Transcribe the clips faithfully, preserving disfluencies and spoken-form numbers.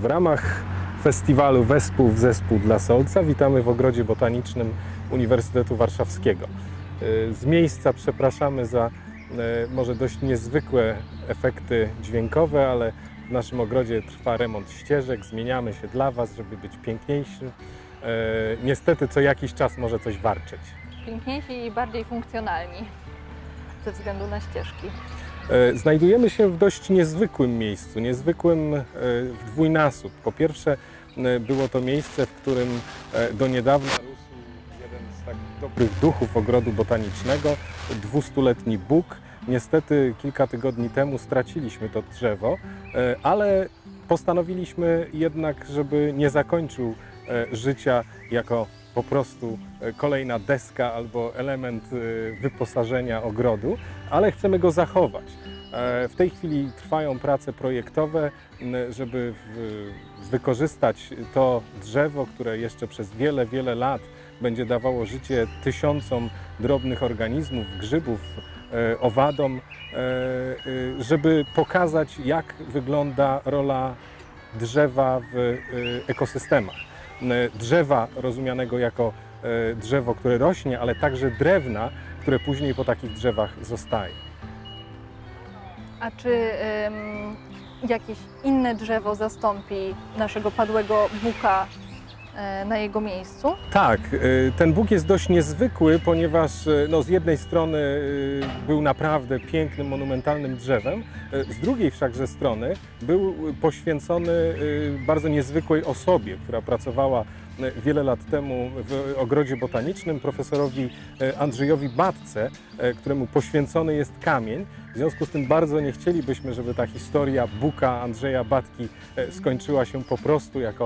W ramach festiwalu Wespół w Zespół dla Solca witamy w Ogrodzie Botanicznym Uniwersytetu Warszawskiego. Z miejsca przepraszamy za może dość niezwykłe efekty dźwiękowe, ale w naszym ogrodzie trwa remont ścieżek, zmieniamy się dla Was, żeby być piękniejszy. Niestety co jakiś czas może coś warczeć. Piękniejsi i bardziej funkcjonalni ze względu na ścieżki. Znajdujemy się w dość niezwykłym miejscu, niezwykłym w dwójnasób. Po pierwsze było to miejsce, w którym do niedawna rósł jeden z tak dobrych duchów ogrodu botanicznego, dwustuletni bóg. Niestety kilka tygodni temu straciliśmy to drzewo, ale postanowiliśmy jednak, żeby nie zakończył życia jako po prostu kolejna deska albo element wyposażenia ogrodu, ale chcemy go zachować. W tej chwili trwają prace projektowe, żeby wykorzystać to drzewo, które jeszcze przez wiele, wiele lat będzie dawało życie tysiącom drobnych organizmów, grzybów, owadom, żeby pokazać, jak wygląda rola drzewa w ekosystemach. Drzewa rozumianego jako drzewo, które rośnie, ale także drewna, które później po takich drzewach zostaje. A czy ym, jakieś inne drzewo zastąpi naszego padłego buka y, na jego miejscu? Tak, y, ten bóg jest dość niezwykły, ponieważ y, no, z jednej strony y, był naprawdę pięknym, monumentalnym drzewem, y, z drugiej wszakże strony był poświęcony y, bardzo niezwykłej osobie, która pracowała wiele lat temu w ogrodzie botanicznym, profesorowi Andrzejowi Batce, któremu poświęcony jest kamień. W związku z tym bardzo nie chcielibyśmy, żeby ta historia buka Andrzeja Batki skończyła się po prostu jako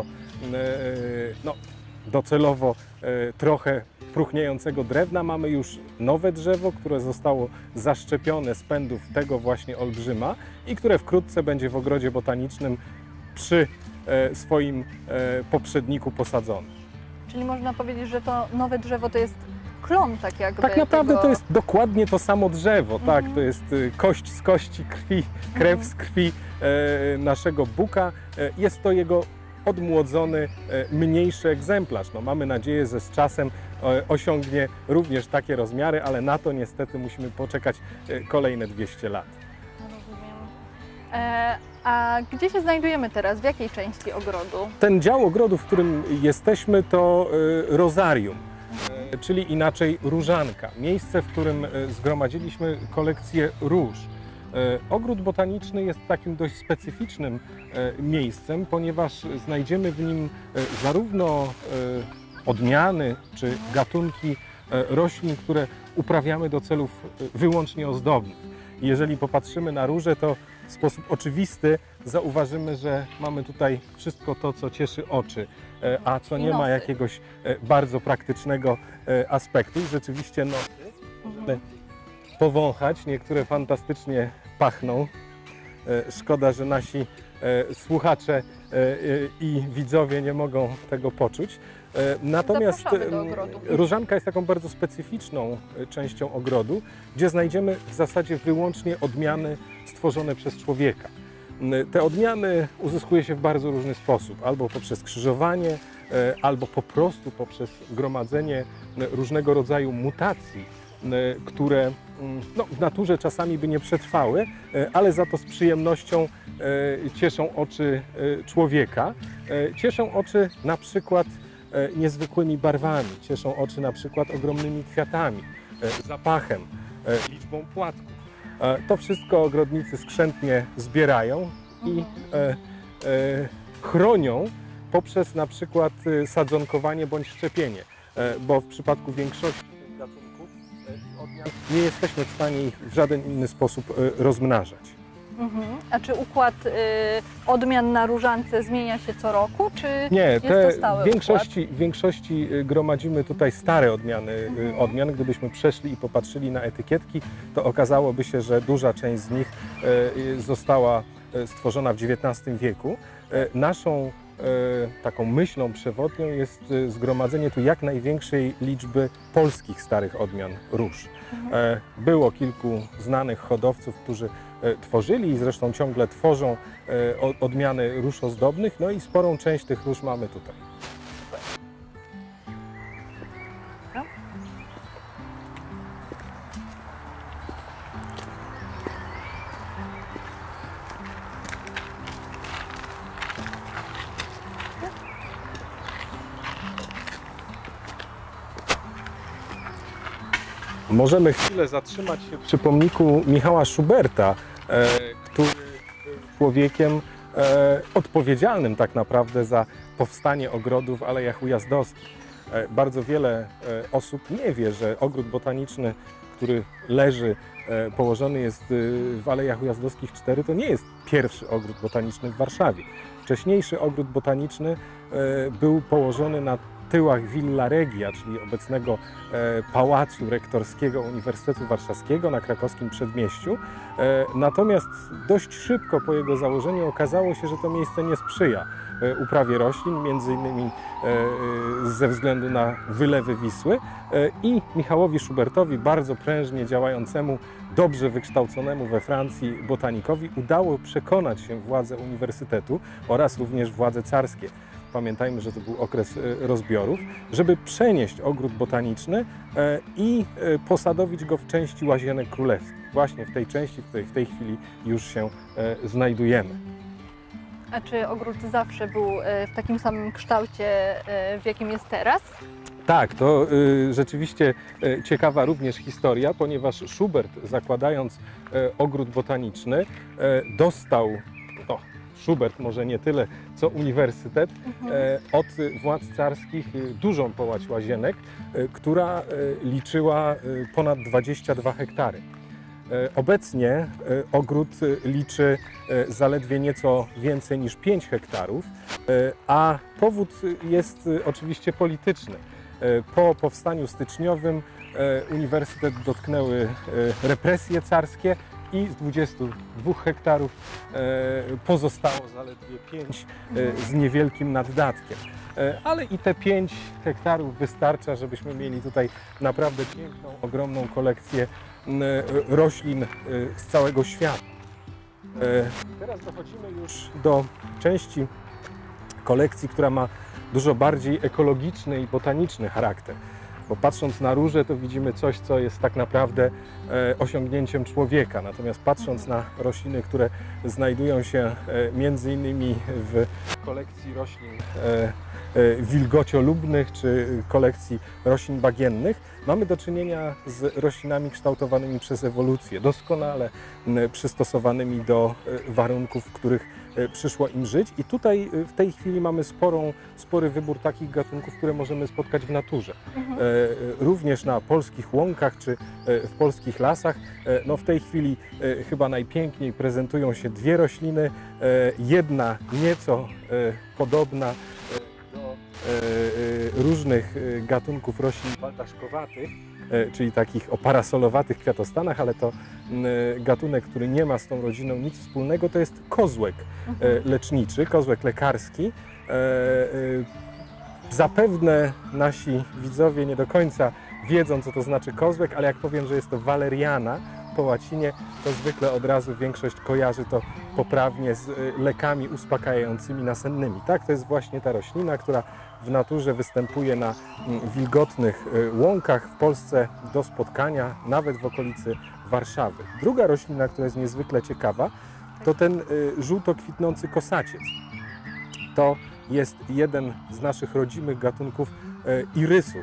no, docelowo trochę próchniejącego drewna. Mamy już nowe drzewo, które zostało zaszczepione z pędów tego właśnie olbrzyma i które wkrótce będzie w ogrodzie botanicznym przy swoim poprzedniku posadzony. Czyli można powiedzieć, że to nowe drzewo to jest klon, tak jakby. Tak naprawdę tego... to jest dokładnie to samo drzewo, mhm. tak, to jest kość z kości, krwi, krew mhm. z krwi e, naszego buka. E, jest to jego odmłodzony, e, mniejszy egzemplarz. No, mamy nadzieję, że z czasem e, osiągnie również takie rozmiary, ale na to niestety musimy poczekać e, kolejne dwieście lat. Rozumiem. E, a gdzie się znajdujemy teraz? W jakiej części ogrodu? Ten dział ogrodu, w którym jesteśmy, to e, rozarium. Czyli inaczej różanka, miejsce, w którym zgromadziliśmy kolekcję róż. Ogród botaniczny jest takim dość specyficznym miejscem, ponieważ znajdziemy w nim zarówno odmiany czy gatunki roślin, które uprawiamy do celów wyłącznie ozdobnych. Jeżeli popatrzymy na róże, to w sposób oczywisty zauważymy, że mamy tutaj wszystko to, co cieszy oczy, a co nie ma jakiegoś bardzo praktycznego aspektu. I rzeczywiście nosy możemy powąchać, niektóre fantastycznie pachną. Szkoda, że nasi słuchacze i widzowie nie mogą tego poczuć. Natomiast różanka jest taką bardzo specyficzną częścią ogrodu, gdzie znajdziemy w zasadzie wyłącznie odmiany stworzone przez człowieka. Te odmiany uzyskuje się w bardzo różny sposób, albo poprzez krzyżowanie, albo po prostu poprzez gromadzenie różnego rodzaju mutacji, które no, w naturze czasami by nie przetrwały, ale za to z przyjemnością cieszą oczy człowieka. Cieszą oczy na przykład niezwykłymi barwami, cieszą oczy na przykład ogromnymi kwiatami, zapachem, liczbą płatków. To wszystko ogrodnicy skrzętnie zbierają i e, e, chronią poprzez na przykład sadzonkowanie bądź szczepienie, e, bo w przypadku większości gatunków e, odmian nie jesteśmy w stanie ich w żaden inny sposób e, rozmnażać. Mhm. A czy układ y, odmian na różance zmienia się co roku, czy nie, jest te to stały w większości, w większości gromadzimy tutaj stare odmiany mhm. odmian. Gdybyśmy przeszli i popatrzyli na etykietki, to okazałoby się, że duża część z nich y, została stworzona w dziewiętnastym wieku. Y, naszą taką myślą przewodnią jest zgromadzenie tu jak największej liczby polskich starych odmian róż. Mhm. Było kilku znanych hodowców, którzy tworzyli i zresztą ciągle tworzą odmiany róż ozdobnych, no i sporą część tych róż mamy tutaj. Możemy chwilę zatrzymać się przy pomniku Michała Schuberta, e, który był człowiekiem e, odpowiedzialnym tak naprawdę za powstanie ogrodów w Alejach Ujazdowskich. E, bardzo wiele e, osób nie wie, że ogród botaniczny, który leży, e, położony jest w Alejach Ujazdowskich cztery, to nie jest pierwszy ogród botaniczny w Warszawie. Wcześniejszy ogród botaniczny e, był położony na tyłach Villa Regia, czyli obecnego e, Pałacu Rektorskiego Uniwersytetu Warszawskiego na krakowskim Przedmieściu. E, natomiast dość szybko po jego założeniu okazało się, że to miejsce nie sprzyja e, uprawie roślin, między innymi e, ze względu na wylewy Wisły e, i Michałowi Schubertowi, bardzo prężnie działającemu, dobrze wykształconemu we Francji botanikowi, udało przekonać się władze uniwersytetu oraz również władze carskie. Pamiętajmy, że to był okres rozbiorów, żeby przenieść ogród botaniczny i posadowić go w części Łazienek Królewskich. Właśnie w tej części, w której w tej chwili już się znajdujemy. A czy ogród zawsze był w takim samym kształcie, w jakim jest teraz? Tak, to y, rzeczywiście y, ciekawa również historia, ponieważ Schubert, zakładając y, ogród botaniczny, y, dostał, no, Schubert może nie tyle co uniwersytet, Mhm. e, od władz carskich e, dużą połać łazienek, e, która e, liczyła e, ponad dwadzieścia dwa hektary. E, obecnie e, ogród e, liczy e, zaledwie nieco więcej niż pięć hektarów, e, a powód jest e, oczywiście polityczny. E, po powstaniu styczniowym e, uniwersytet dotknęły e, represje carskie, i z dwudziestu dwóch hektarów e, pozostało zaledwie pięć e, z niewielkim naddatkiem. E, ale i te pięć hektarów wystarcza, żebyśmy mieli tutaj naprawdę piękną, ogromną kolekcję m, roślin e, z całego świata. E, teraz dochodzimy już do części kolekcji, która ma dużo bardziej ekologiczny i botaniczny charakter. Bo patrząc na róże, to widzimy coś, co jest tak naprawdę e, osiągnięciem człowieka. Natomiast patrząc na rośliny, które znajdują się e, między innymi w kolekcji roślin e, e, wilgociolubnych czy kolekcji roślin bagiennych, mamy do czynienia z roślinami kształtowanymi przez ewolucję, doskonale m, przystosowanymi do e, warunków, w których e, przyszło im żyć. I tutaj e, w tej chwili mamy sporą, spory wybór takich gatunków, które możemy spotkać w naturze. Mhm. E, również na polskich łąkach czy e, w polskich lasach. E, no w tej chwili e, chyba najpiękniej prezentują się dwie rośliny. E, jedna nieco e, podobna e, do e, e, różnych e, gatunków roślin baldaszkowatych, e, czyli takich o parasolowatych kwiatostanach, ale to m, gatunek, który nie ma z tą rodziną nic wspólnego, to jest kozłek e, leczniczy, kozłek lekarski. E, e, Zapewne nasi widzowie nie do końca wiedzą, co to znaczy kozłek, ale jak powiem, że jest to waleriana po łacinie, to zwykle od razu większość kojarzy to poprawnie z lekami uspokajającymi nasennymi. Tak, to jest właśnie ta roślina, która w naturze występuje na wilgotnych łąkach w Polsce do spotkania, nawet w okolicy Warszawy. Druga roślina, która jest niezwykle ciekawa, to ten żółto kwitnący kosaciec. To jest jeden z naszych rodzimych gatunków e, irysów.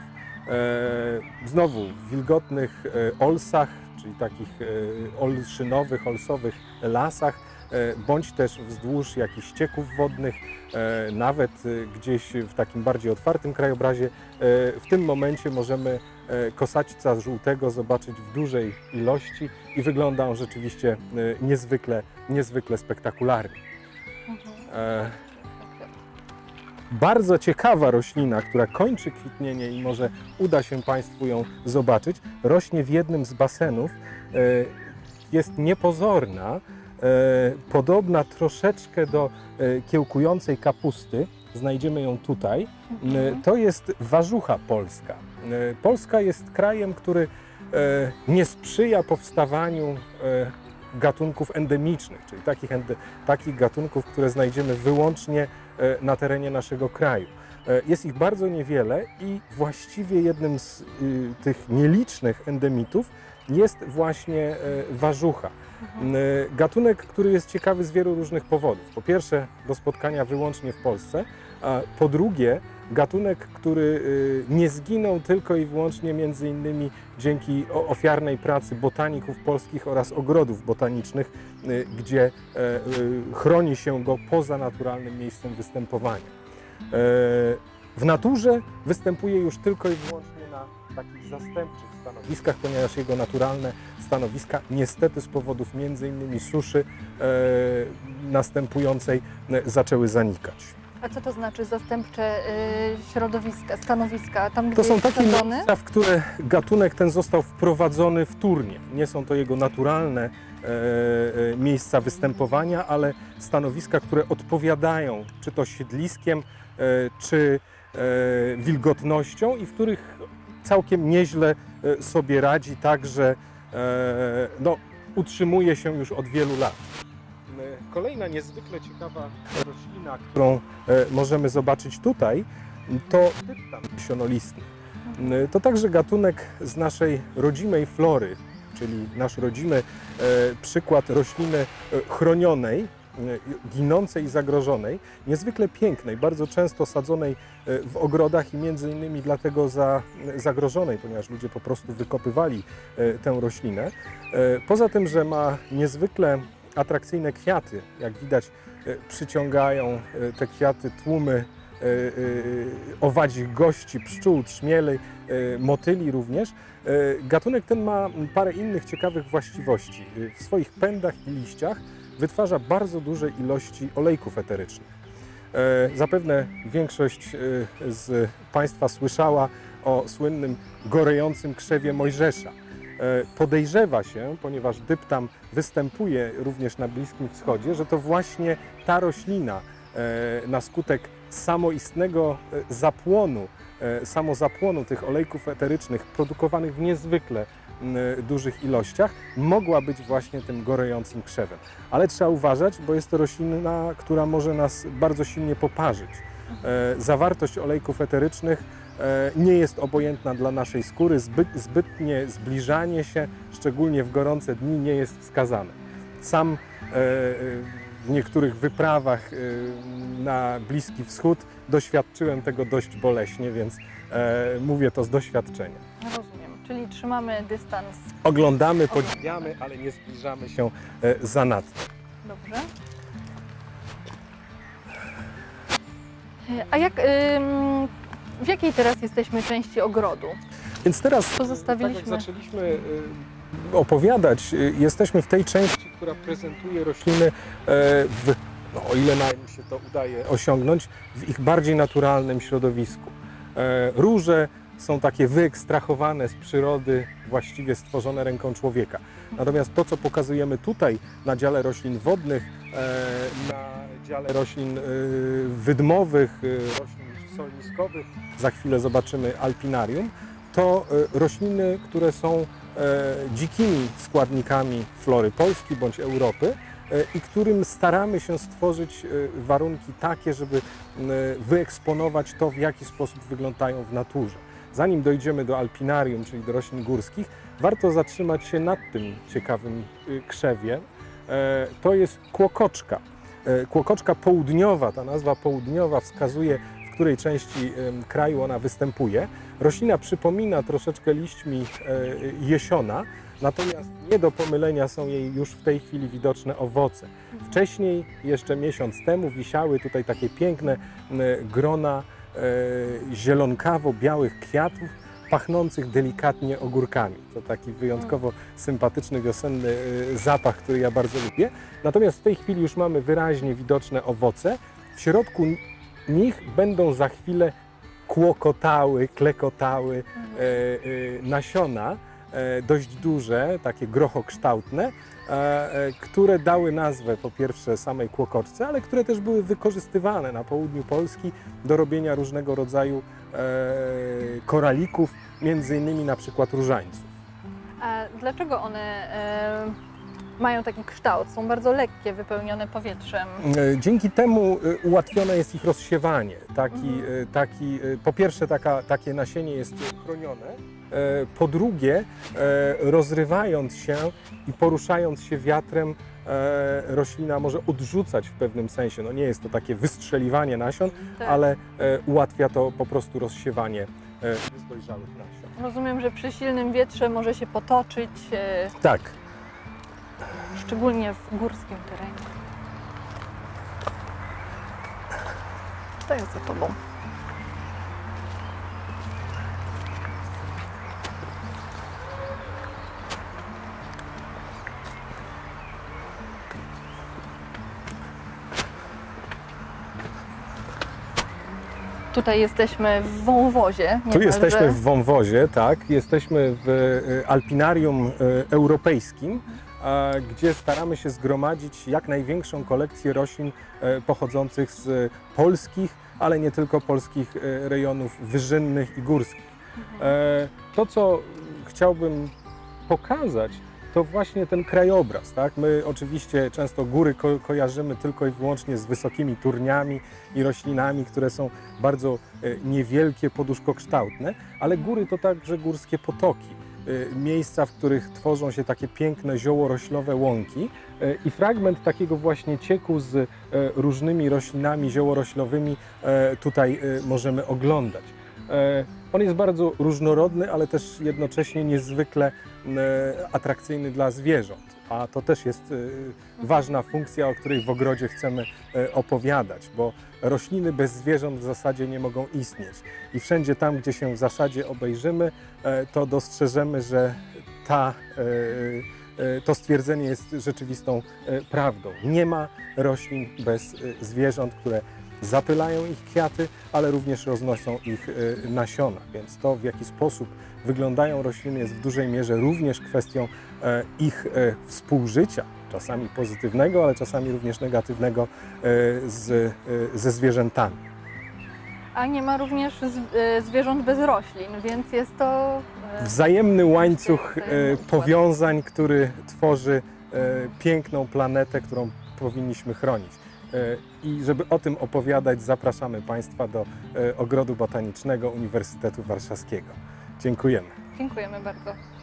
E, znowu w wilgotnych e, olsach, czyli takich e, olszynowych, olsowych lasach, e, bądź też wzdłuż jakichś ścieków wodnych, e, nawet e, gdzieś w takim bardziej otwartym krajobrazie. E, w tym momencie możemy e, kosaćca żółtego zobaczyć w dużej ilości i wygląda on rzeczywiście e, niezwykle, niezwykle spektakularnie. Mhm. E, Bardzo ciekawa roślina, która kończy kwitnienie i może uda się Państwu ją zobaczyć, rośnie w jednym z basenów. E, Jest niepozorna, e, podobna troszeczkę do e, kiełkującej kapusty, znajdziemy ją tutaj. Mhm. To jest warzucha polska. Polska jest krajem, który nie sprzyja powstawaniu gatunków endemicznych, czyli takich, ende, takich gatunków, które znajdziemy wyłącznie na terenie naszego kraju. Jest ich bardzo niewiele i właściwie jednym z y, tych nielicznych endemitów jest właśnie y, warzucha. Mhm. Y, gatunek, który jest ciekawy z wielu różnych powodów. Po pierwsze, do spotkania wyłącznie w Polsce, a po drugie, gatunek, który y, nie zginął tylko i wyłącznie między innymi dzięki ofiarnej pracy botaników polskich oraz ogrodów botanicznych, y, gdzie y, y, chroni się go poza naturalnym miejscem występowania. W naturze występuje już tylko i wyłącznie na takich zastępczych stanowiskach, ponieważ jego naturalne stanowiska niestety z powodów między innymi suszy e, następującej zaczęły zanikać. A co to znaczy zastępcze y, środowiska, stanowiska? Tam, gdzie To są jest takie wsadzony? miejsca, w które gatunek ten został wprowadzony wtórnie. Nie są to jego naturalne e, e, miejsca występowania, ale stanowiska, które odpowiadają czy to siedliskiem, e, czy e, wilgotnością i w których całkiem nieźle e, sobie radzi, także e, no, utrzymuje się już od wielu lat. Kolejna niezwykle ciekawa roślina, którą e, możemy zobaczyć tutaj, to dyptam sionolistny. E, To także gatunek z naszej rodzimej flory, czyli nasz rodzimy e, przykład rośliny e, chronionej, e, ginącej i zagrożonej, niezwykle pięknej, bardzo często sadzonej e, w ogrodach i między innymi dlatego za, zagrożonej, ponieważ ludzie po prostu wykopywali e, tę roślinę. E, Poza tym, że ma niezwykle atrakcyjne kwiaty, jak widać, e, przyciągają e, te kwiaty tłumy e, e, owadzich gości, pszczół, trzmieli, e, motyli również. E, Gatunek ten ma parę innych ciekawych właściwości. E, W swoich pędach i liściach wytwarza bardzo duże ilości olejków eterycznych. E, Zapewne większość e, z Państwa słyszała o słynnym gorejącym krzewie Mojżesza. Podejrzewa się, ponieważ dyptam występuje również na Bliskim Wschodzie, że to właśnie ta roślina na skutek samoistnego zapłonu, samozapłonu tych olejków eterycznych produkowanych w niezwykle dużych ilościach mogła być właśnie tym gorejącym krzewem. Ale trzeba uważać, bo jest to roślina, która może nas bardzo silnie poparzyć. Zawartość olejków eterycznych nie jest obojętna dla naszej skóry, zbyt, zbytnie zbliżanie się, szczególnie w gorące dni, nie jest wskazane. Sam w niektórych wyprawach na Bliski Wschód doświadczyłem tego dość boleśnie, więc mówię to z doświadczenia. Rozumiem, czyli trzymamy dystans. Oglądamy, podziwiamy, ale nie zbliżamy się zanadto. Dobrze. A jak, ym, w jakiej teraz jesteśmy części ogrodu? Więc teraz, Pozostawiliśmy- tak jak zaczęliśmy y, opowiadać, y, jesteśmy w tej części, która prezentuje rośliny, y, w, no, o ile nam się to udaje osiągnąć, w ich bardziej naturalnym środowisku. Y, Róże są takie wyekstrahowane z przyrody, właściwie stworzone ręką człowieka. Natomiast to, co pokazujemy tutaj na dziale roślin wodnych, y, na dziale roślin y, wydmowych, y, roślin solniskowych, za chwilę zobaczymy alpinarium, to y, rośliny, które są y, dzikimi składnikami flory Polski bądź Europy y, i którym staramy się stworzyć y, warunki takie, żeby y, wyeksponować to, w jaki sposób wyglądają w naturze. Zanim dojdziemy do alpinarium, czyli do roślin górskich, warto zatrzymać się nad tym ciekawym y, krzewie. E, To jest kłokoczka. E, Kłokoczka południowa, ta nazwa południowa wskazuje, w której części em, kraju ona występuje. Roślina przypomina troszeczkę liśćmi e, jesiona, natomiast nie do pomylenia są jej już w tej chwili widoczne owoce. Wcześniej, jeszcze miesiąc temu, wisiały tutaj takie piękne m, grona e, zielonkawo-białych kwiatów, pachnących delikatnie ogórkami. To taki wyjątkowo sympatyczny, wiosenny e, zapach, który ja bardzo lubię. Natomiast w tej chwili już mamy wyraźnie widoczne owoce. W środku nich będą za chwilę kłokotały, klekotały e, e, nasiona. e, dość duże, takie grochokształtne, e, e, które dały nazwę po pierwsze samej kłokoczce, ale które też były wykorzystywane na południu Polski do robienia różnego rodzaju e, koralików, między innymi na przykład różańców. A dlaczego one e, mają taki kształt? Są bardzo lekkie, wypełnione powietrzem. E, Dzięki temu e, ułatwione jest ich rozsiewanie. Taki, Mhm. e, taki, e, po pierwsze taka, takie nasienie jest chronione, e, po drugie e, rozrywając się i poruszając się wiatrem e, roślina może odrzucać w pewnym sensie. No nie jest to takie wystrzeliwanie nasion, Tak. ale e, ułatwia to po prostu rozsiewanie e, już dojrzałych nasion. Rozumiem, że przy silnym wietrze może się potoczyć, e, Tak. szczególnie w górskim terenie. To jest za tobą. Tutaj jesteśmy w wąwozie. Tu niemalże. jesteśmy w wąwozie, tak. Jesteśmy w e, Alpinarium e, Europejskim, a, gdzie staramy się zgromadzić jak największą kolekcję roślin e, pochodzących z polskich, ale nie tylko polskich e, rejonów wyżynnych i górskich. E, To, co chciałbym pokazać, to właśnie ten krajobraz, tak? My oczywiście często góry ko kojarzymy tylko i wyłącznie z wysokimi turniami i roślinami, które są bardzo e, niewielkie, poduszkokształtne, ale góry to także górskie potoki, e, miejsca, w których tworzą się takie piękne ziołoroślowe łąki e, i fragment takiego właśnie cieku z e, różnymi roślinami ziołoroślowymi e, tutaj e, możemy oglądać. E, On jest bardzo różnorodny, ale też jednocześnie niezwykle e, atrakcyjny dla zwierząt, a to też jest e, ważna funkcja, o której w ogrodzie chcemy e, opowiadać, bo rośliny bez zwierząt w zasadzie nie mogą istnieć i wszędzie tam, gdzie się w zasadzie obejrzymy, e, to dostrzeżemy, że ta, e, e, to stwierdzenie jest rzeczywistą e, prawdą. Nie ma roślin bez e, zwierząt, które zapylają ich kwiaty, ale również roznoszą ich y, nasiona, więc to, w jaki sposób wyglądają rośliny, jest w dużej mierze również kwestią e, ich e, współżycia, czasami pozytywnego, ale czasami również negatywnego e, z, e, ze zwierzętami. A nie ma również z, e, zwierząt bez roślin, więc jest to e, Wzajemny łańcuch Wzajemny e, układ. powiązań, który tworzy e, piękną planetę, którą powinniśmy chronić. I żeby o tym opowiadać, zapraszamy Państwa do Ogrodu Botanicznego Uniwersytetu Warszawskiego. Dziękujemy. Dziękujemy bardzo.